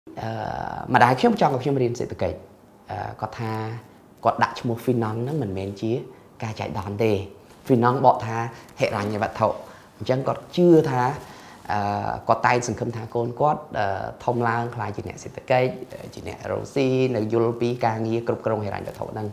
mà đại khiêm trong khiêm riêng sẽ tự kể có tha có đặt một phi nón nó mình men chia ca chạy đòn đề phi nón bỏ tha hệ là nhà vật thổ chẳng có chưa tha có tay sừng khâm tha côn quát thông lang khai chị nè sẽ tự kể chị nè rosi nơi yulopi ca nghi cục công hệ là vật thổ năng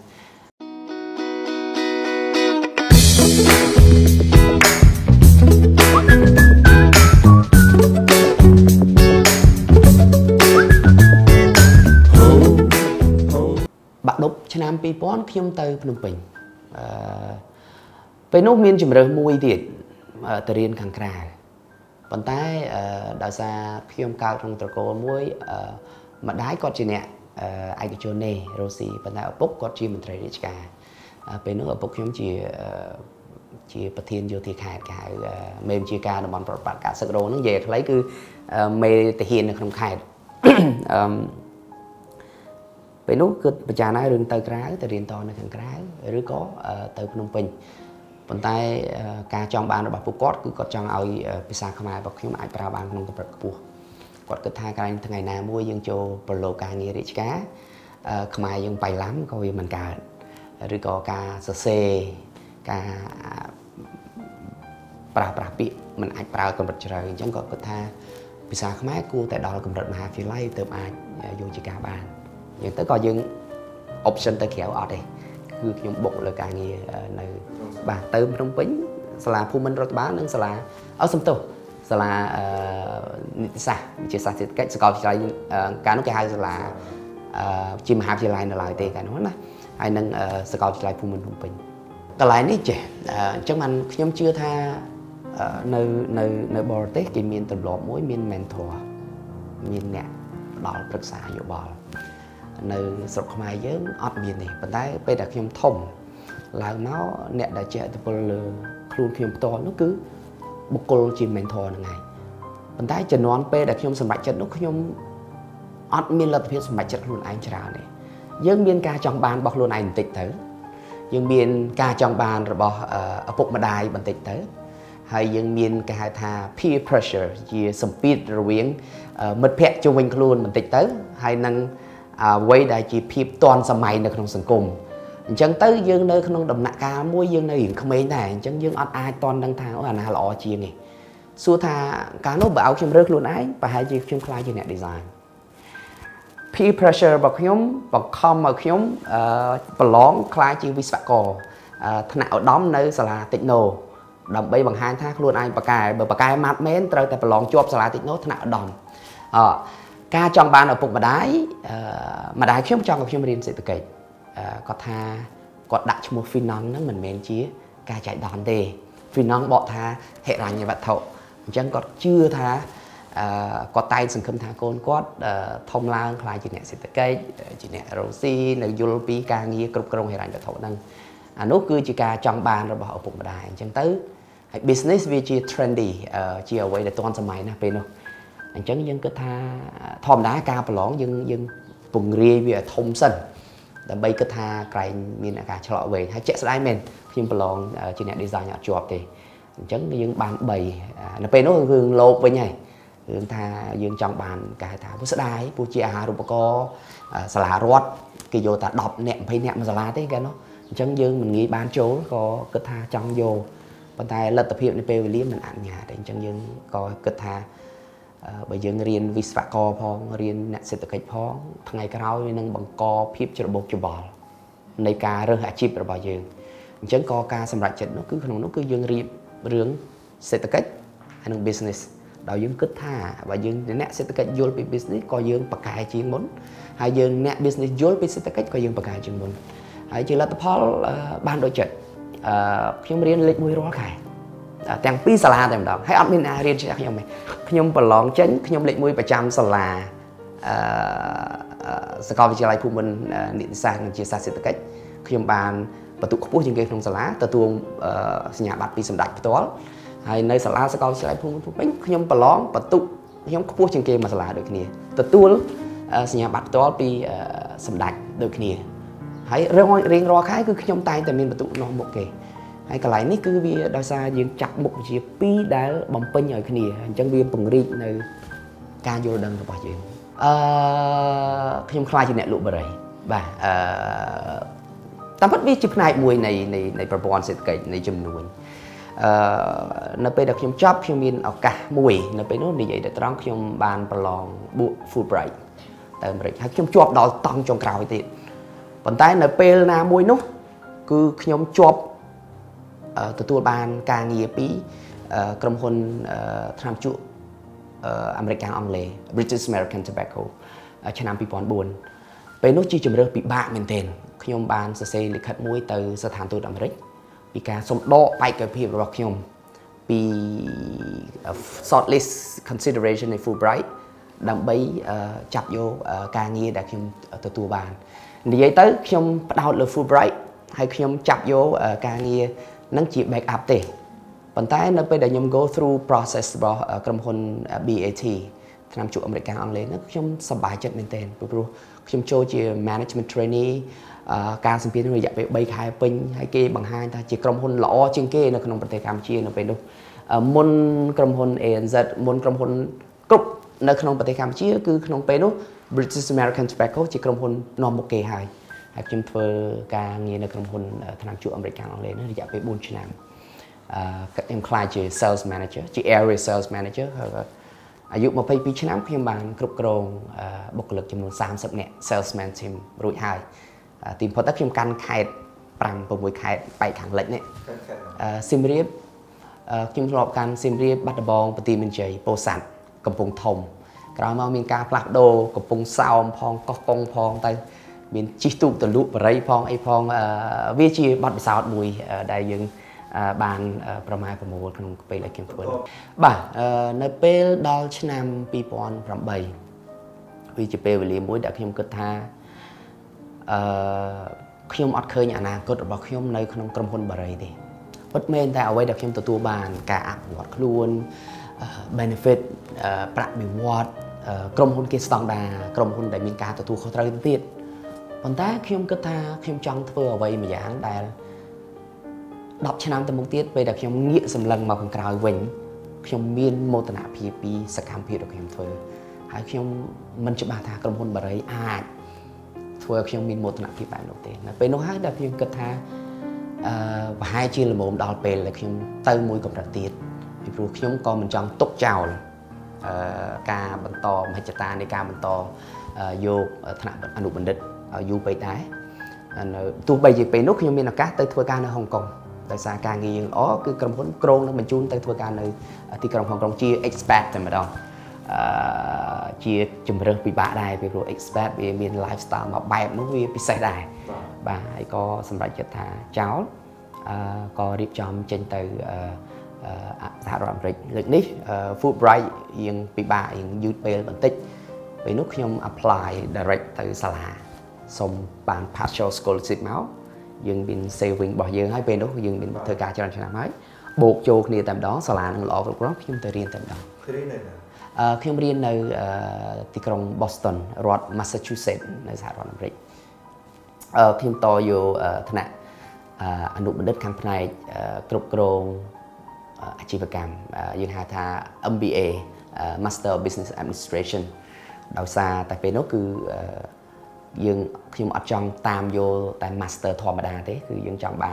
bạn đúc cho nam pi pón khiêm từ Phnom Penh về nốt miền chìm rơi mùi tiệt từ riêng khang cài còn tay đào xa khiêm cao trong tờ cô muối mà đái có chị nè ai cho nè rosi còn tay ở bốc có chi mình thấy cả về nước ở bốc khiêm chỉ bật thiên vô thì khai cả mềm chia ca nó bằng bạn cả sắc đồ nó về lấy cứ mê thể hiện được không khai về lúc cứ trà nói rừng tơ cái từ điện to này thằng cái rồi có từ Phnom Penh còn tay ca trong bàn là bảo cốt cứ có trong ao pizza khmai bọc khiếm ai pra bàn không có bật bùa còn cứ tha cái ngày nào mua dương châu polo ca nghe rich cá khmai dương bay lắm coi vì mình cả rồi có ca sơ ca pra bị mình ai pra còn bật trời chẳng có tha pizza khmai cua tại đó là còn bật mà phi lay từ ai vô chỉ cả bàn nhưng tới coi những option tới khéo ở đây cứ những bộ là càng nghe này bà từ trong Penh là phu minh rồi bán nữa là ở sông tô là xa chỉ xa thì cái score chỉ là cái nó cái hai là chim hạp chỉ lại là lại tê cái nó nè hay nâng score chỉ lại phu minh trong Penh cái lại này trẻ trong anh nhóm chưa tha nơi bò tết thì miền từ lọ mỗi miền mentor miền nè đó là rất xa nhiều bò nơi sọc mai với ọt miền này bên tay bây giờ khi thông là nó nẹt đã chạy từ bờ luôn khi to nó cứ một cô chìm mình thò này bên tay chân non bây giờ khi sầm bạch chân nó khi ọt miền là phía sầm bạch chân luôn anh chả này dương miền ca trong bàn bọc luôn anh tịch thử dương miền ca trong bàn rồi bỏ ở bụng mà đài bằng tịch thử hay dương miền ca tha peer pressure gì sầm pít rồi biến mật pẹt cho mình luôn bằng tịch tới hay năng quay đại chỉ phim toàn sầm màyនៅក្នុងសង្គមអញ្ចឹងទៅយើងនៅក្នុងដំណាក់កាលមួយយើងនៅរៀងក្មេងដែរអញ្ចឹងយើងអត់អាចតន់ដឹងថាអាណាល្អជាងនេះសួរថាកាលនោះបើឲ្យខ្ញុំរើសខ្លួនឯងប្រហែលជាខ្ញុំខ្លាចជាអ្នក design peer pressure របស់ខ្ញុំបង្ខំឲ្យខ្ញុំប្រឡងខ្លាចជាវិស្វករថ្នាក់ឧត្តមនៅសាលា Techno ដើម្បីបង្ហាញថាខ្លួនឯងបកែបើបកែម៉ាត់មែនត្រូវតែប្រឡងជាប់សាលា Techno ថ្នាក់ឧត្តមការចង់បានឪពុកម្ដាយម្ដាយខ្ញុំចង់ឲ្យខ្ញុំរៀនសេដ្ឋកិច្ចគាត់ថាគាត់ដាក់ឈ្មោះ Finon ហ្នឹងមិនមែនជាការចែកដនទេ Finon បកថាហិរញ្ញវត្ថុអញ្ចឹងគាត់ជឿថាគាត់តែងសង្ឃឹមថាកូនគាត់ធំឡើងខ្លាយជាអ្នកសេដ្ឋកិច្ចជាអ្នករកស៊ីនៅយល់ពីការងារគ្រប់គ្រងហិរញ្ញវត្ថុហ្នឹងអានោះគឺជាការចង់បានរបស់ឪពុកម្ដាយអញ្ចឹងទៅហើយ business វាជា trendy ជាអ្វីដែលទាន់សម័យណាស់ពេលនោះអញ្ចឹងយើងគិតថាធម្មតាការប្រឡងយើងពង្រាយវាធំសិនដើម្បីគិតថាក្រែងមានការឆ្លក់វែងហើយជាក់ស្ដែងមែនខ្ញុំប្រឡងជាអ្នក design អត់ជាប់ទេអញ្ចឹងយើងបាន3នៅពេលនោះរឿងលោកវិញហើយរឿងថាយើងចង់បានគេហៅថាពុស្ដាយពូជាអាហារូបករណ៍សាលារដ្ឋគេយកតែ10នាក់20នាក់មួយសាលាទេគេនោះអញ្ចឹងយើងមិនងាយបានចូលក៏គិតថាចង់យកប៉ុន្តែលទ្ធភាពនៅពេលវេលាមិនអនុញ្ញាតទេអញ្ចឹងយើងក៏គិតថាបើយើងរៀនវិស្វករផងរៀនអ្នកសេដ្ឋកិច្ចផងថ្ងៃក្រោយនឹងបង្កភាពច្របូកច្របល់នៃការរើសអាជីពរបស់យើងអញ្ចឹងក៏ការសម្រេចចិត្តនោះគឺក្នុងនោះគឺយើងរៀបរឿងសេដ្ឋកិច្ចហើយនឹង business ដោយយើងគិតថាបើយើងអ្នកសេដ្ឋកិច្ចយល់ពី business ក៏យើងបកកែជាងមុនហើយយើងអ្នក business យល់ពីសេដ្ឋកិច្ចក៏យើងបកកែជាងមុនហើយជាលទ្ធផលបានដូចចិត្តខ្ញុំរៀនលេខ1រាល់ខែទាំងពីរសាលាតែម្ដងហើយអត់មានអ្នករៀនជាខ្ញុំទេខ្ញុំប្រឡងចេញខ្ញុំលេខ1ប្រចាំសាលាសាកលវិទ្យាល័យភូមិន្ទនិតិសាស្ត្រនិងជាសាស្ត្រសេដ្ឋកិច្ចខ្ញុំបានបន្ទុកខ្ពស់ជាងគេក្នុងសាលាទទួលសញ្ញាបត្រពីសម្ដេចផ្ទាល់ហើយនៅសាលាសាកលវិទ្យាល័យភូមិន្ទភ្នំពេញខ្ញុំប្រឡងបន្ទុកខ្ញុំខ្ពស់ជាងគេមួយសាលាដូចគ្នាទទួលសញ្ញាបត្រផ្ទាល់ពីសម្ដេចដូចគ្នាហើយរៀងរាល់ខែគឺខ្ញុំតែងតែមានបន្ទុកនោះមុខគេហើយកន្លែងនេះគឺវាដោយសារយើងចាក់មុខវិជ្ជា2ដែលបំពេញឲ្យគ្នាអញ្ចឹងវាពង្រីកនៅការយល់ដឹងរបស់យើងខ្ញុំខ្លាចជាអ្នកលក់បារីបាទតាមពិតវាជាផ្នែកមួយនៃប្រព័ន្ធសេដ្ឋកិច្ចនៃចំនួននៅពេលដែលខ្ញុំចប់ខ្ញុំមានឱកាសមួយនៅពេលនោះនិយាយទៅត្រង់ខ្ញុំបានប្រឡងបួក Fulbright ទៅអាមេរិកហើយខ្ញុំជាប់ដល់តង់ចុងក្រោយទៀតប៉ុន្តែនៅពេលណាមួយនោះគឺខ្ញុំជាប់ទទួលបានការងារពីក្រុមហ៊ុនថ្នាំជក់អាមេរិកអង់គ្លេស British American Tobacco ឆ្នាំ2004ពេលនោះជាជំរើសពិបាកមែនទែនខ្ញុំបានសរសេរលិខិតមួយទៅស្ថានទូតអាមេរិកពីការសុំដកបេក្ខភាពរបស់ខ្ញុំពី shortlist consideration នៃ Fulbright ដើម្បីចាប់យកការងារដែលខ្ញុំទទួលបាននិយាយទៅខ្ញុំផ្ដោតលើ Fulbright ហើយខ្ញុំចាប់យកការងារនឹងជា backup ទេប៉ុន្តែនៅពេលដែលខ្ញុំ go through process របស់ក្រុមហ៊ុន BAT ថ្នាំជក់អាមេរិកអង់គ្លេសនោះខ្ញុំសប្បាយចិត្តមែនទែនព្រោះខ្ញុំចូលជា management trainee ការសម្ភាសន៍រយៈពេល3ខែពេញហើយគេបង្ហាញថាជាក្រុមហ៊ុនល្អជាងគេនៅក្នុងប្រទេសកម្ពុជានៅពេលនោះមុនក្រុមហ៊ុន ANZ មុនក្រុមហ៊ុនគ្រប់នៅក្នុងប្រទេសកម្ពុជាគឺក្នុងពេលនោះ British American Tobacco ជាក្រុមហ៊ុននាំមុខគេហើយខ្ញុំធ្វើការងារនៅក្រុមហ៊ុនថ្នាំជក់អាមេរិកអង់គ្លេសនោះរយៈពេល4ឆ្នាំខ្ញុំខ្លាចជា sales manager ជា area sales manager អាយុ22ឆ្នាំខ្ញុំបានគ្រប់គ្រងបុគ្គលិកចំនួន30នាក់ salesman team រួចហើយទីបំផុតទៅខ្ញុំកាន់ខេត្ត5 6ខេត្តបែកខាងលិចនេះសៀមរាបខ្ញុំធ្លាប់កាន់សៀមរាបបាត់ដំបងបន្ទាយមានជ័យពោធិ៍សាត់កំពង់ធំក្រោយមកមានការផ្លាស់ប្ដូរកំពង់សោមផងកោះកុងផងទៅមានជិះទូកទៅលក់បរិយផងអីផងវាជាបទពិសោធន៍មួយដែលយើងបានប្រម៉ែប្រមូលក្នុងពេលដែលខ្ញុំធ្វើបាទនៅពេលដល់ឆ្នាំ2008វាជាពេលវេលាមួយដែលខ្ញុំគិតថាខ្ញុំអត់ឃើញអនាគតរបស់ខ្ញុំនៅក្នុងក្រុមហ៊ុនបារីទេពិតមែនតែអ្វីដែលខ្ញុំទទួលបានការអភិវឌ្ឍខ្លួន benefit ប្រាក់បៀវត្សក្រុមហ៊ុនគេស្តង់ដារក្រុមហ៊ុនដែលមានការទទួលខុសត្រូវទៀតប៉ុន្តែខ្ញុំគិតថាខ្ញុំចង់ធ្វើអ្វីមួយយ៉ាងដែល10ឆ្នាំទៅមុខទៀតពេលដែលខ្ញុំងាកសម្លឹងមកខាងក្រោយវិញខ្ញុំមានមោទនភាពពីសកម្មភាពរបស់ខ្ញុំធ្វើហើយខ្ញុំមិនច្បាស់ថាក្រុមហ៊ុនបារីអាចធ្វើឲ្យខ្ញុំមានមោទនភាពបែបនោះទេនៅពេលនោះហើយដែលខ្ញុំគិតថាប្រហែលជាល្មមដល់ពេលដែលខ្ញុំទៅមួយកម្រិតទៀតពីព្រោះខ្ញុំក៏មិនចង់ទុកចោលការបន្តមហិច្ឆតានៃការបន្តយកថ្នាក់អនុបណ្ឌិតឲ្យយូរពេកដែរនៅទោះបីជាពេលនោះខ្ញុំមានឱកាសទៅធ្វើការនៅហុងកុងដោយសារការងារយើងល្អគឺក្រុមហ៊ុនក្រុងនឹងបញ្ជូនទៅធ្វើការនៅទីក្រុងហុងកុងជា expat តែម្ដងជាជំរើសពិបាកដែរពីព្រោះ expat វាមាន lifestyle មួយបែបនោះវាពិសេសដែរបាទហើយក៏សម្រេចចិត្តថាចោលក៏រៀបចំចេញទៅសហរដ្ឋអាមេរិកលើកនេះ Fulbright យើងពិបាកយើងយឺតពេលបន្តិចពេលនោះខ្ញុំ apply direct ទៅសាលាសុំបាន partial scholarship មកយើងមាន saving របស់យើងហើយពេលនោះយើងមានធ្វើការច្រើនឆ្នាំហើយបូកចូលគ្នាតែម្ដងសាលានឹងល្អគ្រប់គ្រាន់ខ្ញុំទៅរៀនតែម្ដងខ្ញុំរៀននៅទីក្រុង Boston រដ្ឋ Massachusetts នៅសហរដ្ឋអាមេរិកខ្ញុំតយកថ្នាក់អនុបណ្ឌិតខាងផ្នែកគ្រប់គ្រងអាជីវកម្មយើងហៅថា MBA Master of Business Administration ដោយសារតែពេលនោះគឺខ្ញុំអត់ចង់តាមយកតែ Master ធម្មតាទេគឺយើងចង់បាន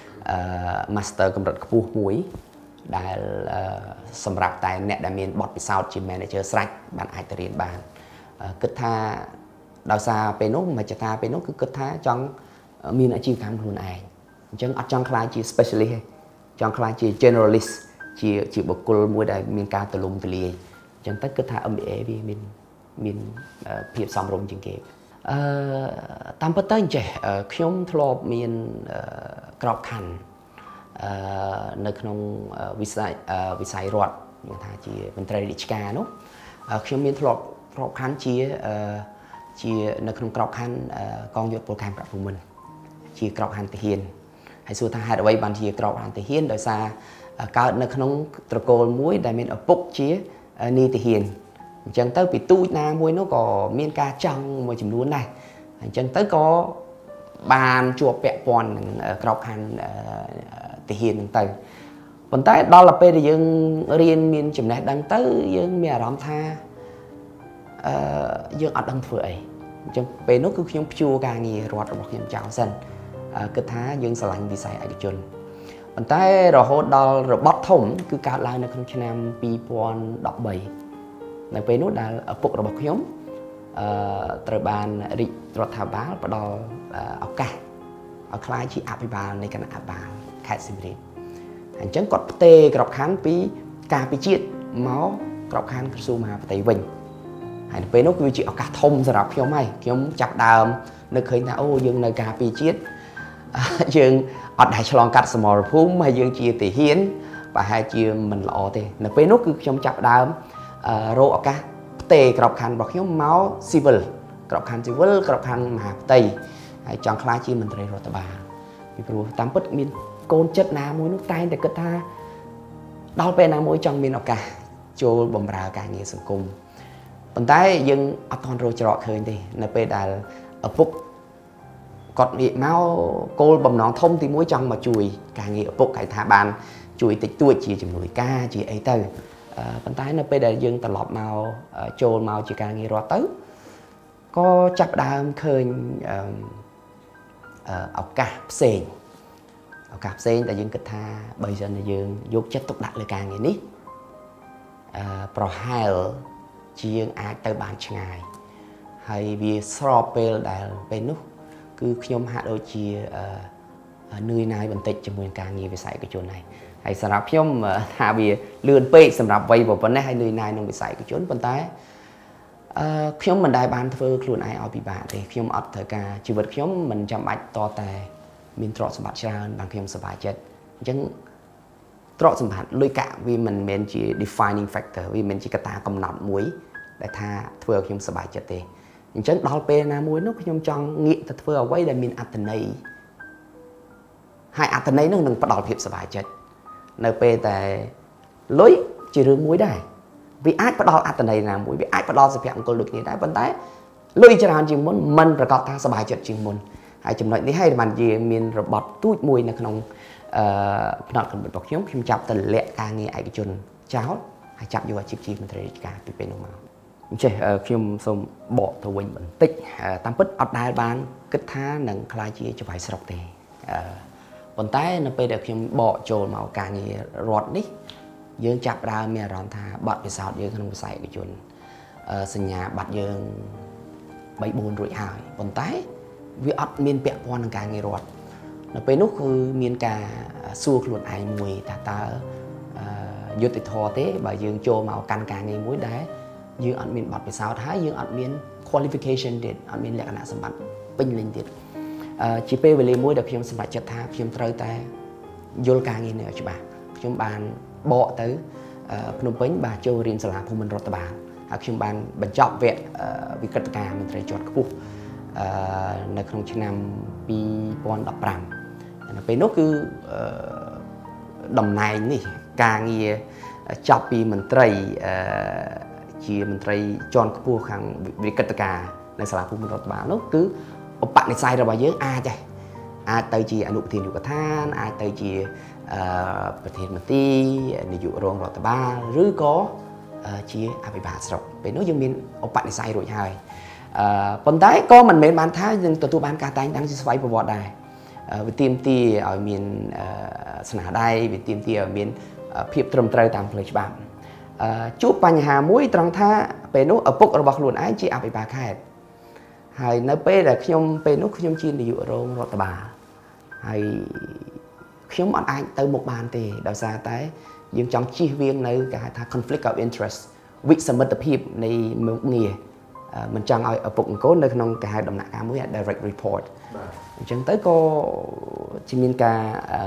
Master កម្រិតខ្ពស់មួយដែលសម្រាប់តែអ្នកដែលមានបទពិសោធន៍ជា Manager ស្រេចបានអាចទៅរៀនបានគិតថាដោយសារពេលនោះមជ្ឈតាពេលនោះគឺគិតថាចង់មានអាជីវកម្មខ្លួនឯងអញ្ចឹងអត់ចង់ខ្លាចជា specialist ទេចង់ខ្លាចជា generalist ជាបុគ្គលមួយដែលមានការទូលំទូលាយអញ្ចឹងទៅគិតថា MBA វាមានភាពសមរម្យជាងគេតាមពិតទៅអញ្ចេះខ្ញុំធ្លាប់មានក្របខ័ណ្ឌនៅក្នុងវិស័យរដ្ឋខ្ញុំថាជាមន្ត្រីរាជការនោះខ្ញុំមានធ្លាប់ក្របខ័ណ្ឌជានៅក្នុងក្របខ័ណ្ឌកងយោធពលខេមរៈភូមិន្ទជាក្របខ័ណ្ឌទាហានហើយសួរថាហេតុអ្វីបានជាក្របខ័ណ្ឌទាហានដោយសារកើតនៅក្នុងត្រកូលមួយដែលមានឪពុកជានាយទាហានអញ្ចឹងទៅពីទូចណាមួយនោះក៏មានការចង់មួយចំនួនដែរអញ្ចឹងទៅក៏បានជាប់ពាក់ព័ន្ធនឹងក្របខ័ណ្ឌទាហានហ្នឹងទៅប៉ុន្តែដល់ពេលដែលយើងរៀនមានចំណេះដឹងទៅយើងមានអារម្មណ៍ថា dương ở đằng phơi chẳng về nó cứ nhóm chua càng nghề rót rồi nhóm cháo sân cứ thá dương sờ lạnh vì sai ai chun còn tại rồi hốt đo rồi bắt thủng cứ cả lại nó không cho nam pi pon đọc bảy này về nó đã ở phục rồi bọc nhóm từ bàn đi rồi thả báo và đo ở cả ở khai chỉ áp bà này cái áp bà khai sinh đi hành chẳng còn tê gọc khán pi cà pi chiết máu gọc khán su mà tây vinh hành về nó cứ chỉ ở cả thông rồi đọc nhóm mày nhóm chặt đàm nó khơi nào ô dương nơi cà pi chiết dương ở đại chlong cắt small phum hay dương chia tỷ hiến và hai chia mình lọ thì nó về nó cứ trong chặt đàm rô ở cả tê gọc khán bọc nhóm máu civil gọc khán mà tây chọn khai chi mình thấy rồi ta bà vì pro tam bất min côn chất nào môi nước tay để cất tha đau pe nào môi trong min ở cả cho bầm rà cả nghĩa sừng cung còn tay nhưng ở con rồi trọ khơi thì là pe đà ở phúc còn bị máu cô bầm nón thông thì môi trong mà chùi cả nghĩa ở phúc cái thả bàn chùi tịch tuổi chỉ chừng nổi ca chỉ ấy từ còn tay là pe đà dương tạt lọp màu trôi màu chỉ cả nghĩa rót tới có chặt đam khơi ở cạp sen tại dương kịch tha bây giờ là dương vô chất tục đặt lại càng ngày nít pro hai chỉ dương ai tới bàn ngày hay vì sropel đại bên nút cứ nhom hạ đôi chia nơi này bình tĩnh cho mình càng nhiều về sải cái chỗ này hay sản phẩm nhom hạ vì lươn pe sản phẩm vay vào vấn đề hay nơi này nó bị sải cái chỗ bên tay nhóm mình đại ban thưa luôn ai ở bị bạn thì nhóm ở thời cả chỉ vật nhóm mình chăm bạch to tè mình trọ sập bạch ra bằng nhóm sập bạch chết chẳng trọ sập bạch lôi cả vì mình chỉ defining factor vì mình chỉ cả ta cầm nặng muối để tha thưa nhóm sập bạch chết thì chẳng đào pe na muối nó nhóm trong nghĩa thật thưa quay để mình Athene hai Athene nó đừng bắt đầu hiệp sập bạch chết nơi pe tại lối chỉ rương muối đây vì ai bắt đầu ăn này là mũi vì ai bắt đầu sẽ phải ăn câu được như thế vấn đề lôi cho anh chỉ muốn mình rồi có ta sẽ bài chuyện chỉ muốn hai chấm nói thế hay mà gì mình rồi bọt tút mùi là không nọ cần bật bọc nhóm phim chập tần lệ ca nghe ai cái chun cháo hay chập vô chip mình thấy cả bị bên nào chơi phim xong bỏ thầu bình bình tích tam bích ở đài ban kết tha nâng khai chia cho phải sọc thì vấn đề nó bây giờ phim bỏ trồn màu ca nghe rót đi dương chập ra mẹ ròn tha bật về sau dương không sai cái chuyện sinh nhà bật dương 7-4 rồi hài còn tái vì ắt miền bẹt quan càng ngày rồi nóไปnútคือmiền cả xua luôn ai mùi ta vô tịch thò thế bà dương cho màu càng càng ngày muối đá dương ắt miền bật về sau thái dương ắt miền qualification điện ắt miền lệ cả nạ sầm bắn pin lên điện chỉ pe về lấy muối được phim sầm bắn chật tha phim trời ta vô càng ngày nữa chứ bà phim bàn bỏ tới Phnom Penh bà châu riêng sả phù mình rót bà phim bàn bận chọn vẹn vì cật cả mình thấy chọn cúpในក្នុងឆ្នាំ2015ពេលនោះគឺតំណែងនេះការងារចាប់ពីមន្ត្រីជាមន្ត្រីជាន់ខ្ពស់ខាងវិកិត្តការនៅសាលាភូមិរដ្ឋបាលនោះគឺឧបនិស្ស័យរបស់យើងអាចទៅជាអនុប្រធានយុវដ្ឋានអាចទៅជាប្រធានមន្ត្រីនាយករងរដ្ឋបាលឬក៏ជាអភិបាលស្រុកពេលនោះយើងមានឧបនិស្ស័យរួចហើយប៉ុន្តែក៏មិនមែនបានថាយើងទទួលបានការតែងតាំងជាស្វ័យប្រវត្តិដែរវាទាមទារឲ្យមានស្នាដៃវាទាមទារឲ្យមានភាពត្រឹមត្រូវតាមផ្លូវច្បាប់ជួបបញ្ហាមួយត្រង់ថាពេលនោះឪពុករបស់ខ្លួនឯងជាអភិបាលខេត្តហើយនៅពេលដែលពេលនោះខ្ញុំជានាយករងរដ្ឋបាលហើយខ្ញុំអត់អាចទៅមុខបានទេដោយសារតែយើងចង់ជៀសវាងនៅគេហៅថា conflict of interest វិសមិទ្ធភាពនៃមុខងារមិនចង់ឲ្យឪពុកអង្គនៅក្នុងគេហៅដំណាក់កាលមួយ direct report អញ្ចឹងទៅក៏ជាមានការ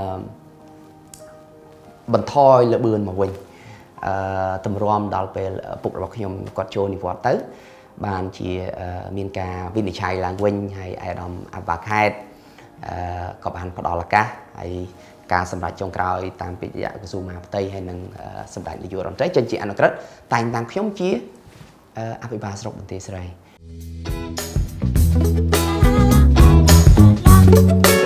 បន្ថយល្បឿនមកវិញតម្រាំដល់ពេលឪពុករបស់ខ្ញុំគាត់ចូលនិវត្តន៍ទៅបានជាមានការវិនិច្ឆ័យឡើងវិញហើយអាដាមអបាខេតក៏បានផ្ដល់ឱកាសហើយការសម្រេចចុងក្រោយតាមពីរយៈក្រសួងមហាផ្ទៃហើយនឹងសម្ដេចនាយករដ្ឋមន្ត្រីចេញជាអនុក្រឹត្យតែងតាំងខ្ញុំជាអភិបាលស្រុកបន្ទាយស្រី